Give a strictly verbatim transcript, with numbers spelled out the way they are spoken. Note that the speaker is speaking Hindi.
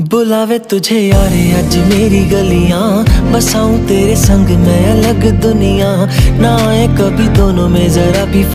बुलावे तुझे यारे आज मेरी गलियां, बसाऊं तेरे संग मैं अलग दुनिया, ना आए कभी दोनों में जरा भी